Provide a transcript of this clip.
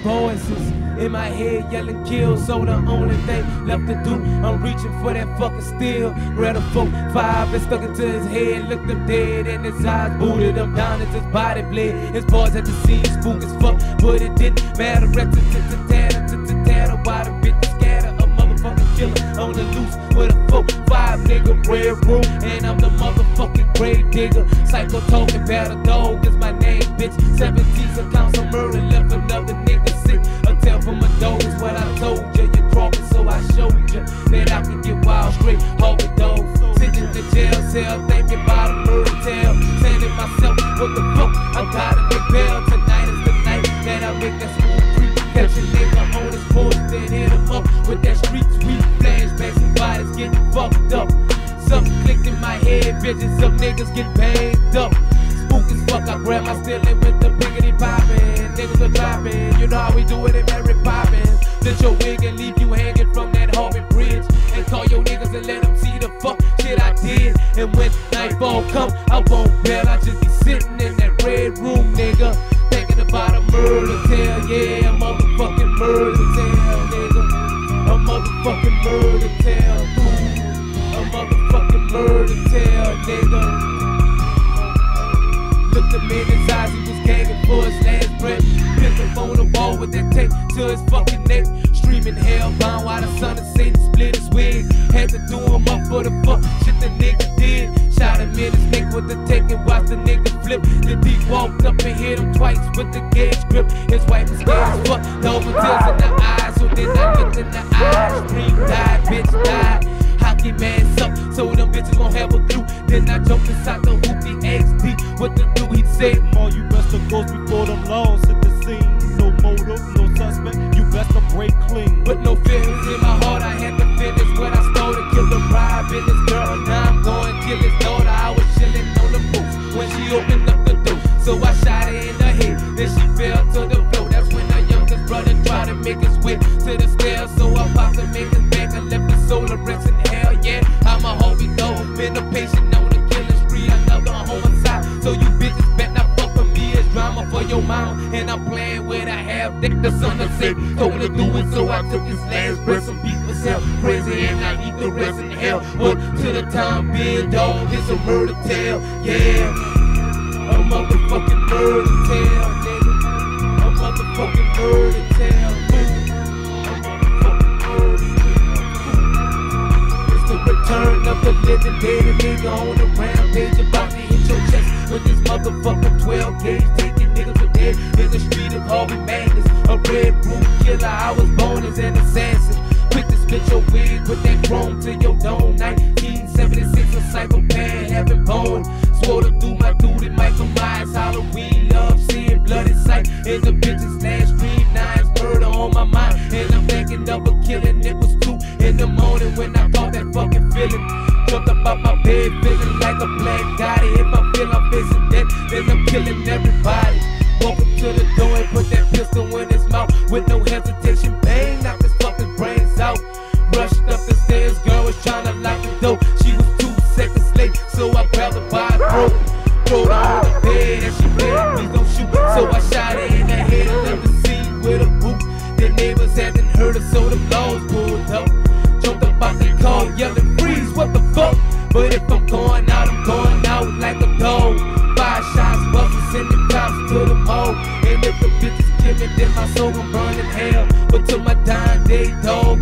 voices in my head yelling kill. So the only thing left to do, I'm reaching for that fucking steel. Grab a 4-5 and stuck into his head. Looked him dead in his eyes, booted him down as his body bled. His boys at the scene spook as fuck, but it didn't matter. Why the bitch scatter? A motherfucking killer on the loose with a 4-5 nigga red room, and I'm the motherfucking grave digger. Psycho talking about a dog is my name, bitch. 17 accounts of murder left another nigga sick. A tell from a dog is what I told you. You crawling, so I showed you that I can get wild straight hog with dogs. Sitting in the jail cell thinking about a murder tale. Saying to myself, what the fuck? I gotta make bail. Tonight is the night that I make that smooth creep. Catch a nigga on his porch, then hit him up with that street sweet flashbacks and bodies getting fucked up. Something clicked in my head, bitches, some niggas get banged up. Spook as fuck, I grab my stealing with the piggity poppin'. Niggas are dropping, you know how we do it in Mary Poppins. Lift your wig and leave you hanging from that Harvey Bridge. And call your niggas and let them see the fuck shit I did. And when nightfall come, I won't bail, I just be sitting in that red room, nigga. Thinking about a murder tale, yeah, a motherfucking murder tale, nigga. A motherfucking murder tale, a motherfucking murder tale, nigga. Looked him in his eyes, he was gagging for his last breath. Picked up on the wall with that tape to his fucking neck. Streaming hellbound while the son of Satan split his wig. Had to do him up for the fuck shit the nigga did. Shot him in his neck with the tape and watched the nigga flip. The deep walked up and hit him twice with the gauge grip. His wife was scared as fuck, the open tears in the eyes. So then I looked in the eyes. Dream died, bitch died. Hockey man suck, so them bitches won't have a clue. Then I jumped inside the hoop, he asked me what to do. He said, all you best to ghost before them laws hit the scene. No motive, no suspect, you best to break clean. But no feelings in my heart, I had to finish what I stole to kill the bride, business girl. Now I'm going to kill his daughter. I was chilling on the booth when she opened up the door. So I shot her in the head, then she fell to the floor. That's when her youngest brother tried to make his way to the stairs. So I popped him in his back and left his soul to rest in hell. Yeah, I'm a homie though, been a patient on the killing spree, another homicide. So you bitches bet not fuck with me, it's drama for your mama. And I'm playing with a half dick, the son of Satan told me to do it, so I took his last breath. Some people sound crazy and I eat the rest in hell. But to the time being, dog, it's a murder tale, yeah. A motherfucking murder tale, nigga. A motherfucking murder tale, nigga. A motherfucking murder tale. It's the return of the legendary nigga on the rampage, about to hit your chest with this motherfucking 12 gauge, taking niggas for dead in the street of Harvey Madness. A red room killer, I was born as an assassin. Quick to split your wig with that chrome to your dome. 1976, a psychopath having bone. Swore to do my duty, Michael Myers, Halloween, love seeing bloody sight. And the bitches last dream, nights murder on my mind. And I'm thinking of a killing, it was 2 in the morning when I caught that fucking feeling. Jumped up out my bed, feeling like a black guy. If I feel I'm facing death, then I'm killing everybody. Walk up to the door and put that pistol in his mouth with no hesitation. Bang, knocked his fucking brains out. Rushed up the stairs, girl was trying to lock the door. She was 2 seconds late, so I grabbed her by the throat. Throw her on the bed and she begged, please don't shoot. So I shot her in the head and left the scene with a boot. The neighbors hadn't heard her, so the laws pulled up. Jumped up out the car, yelling, freeze, what the fuck? But if I'm going out like a dog. 5 shots, buses, sending cops to the mall. And if the bitches kill me, then my soul gon' burn in hell. But to my dying day, dog,